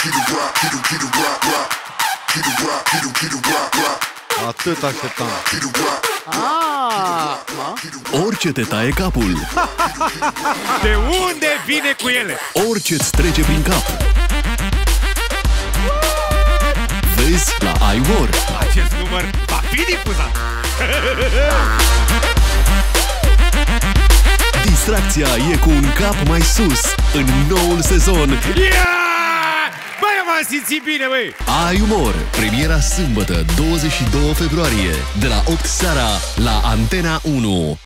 Atât așteptam. Orice te taie capul, De unde vine cu ele? orice-ți trece prin cap, vezi la iWar. Acest număr va fi difuzat. Distracția e cu un cap mai sus în noul sezon. Băi, m-am simțit bine, băi! iUmor, premiera sâmbătă 22 februarie de la 8 seara la Antena 1.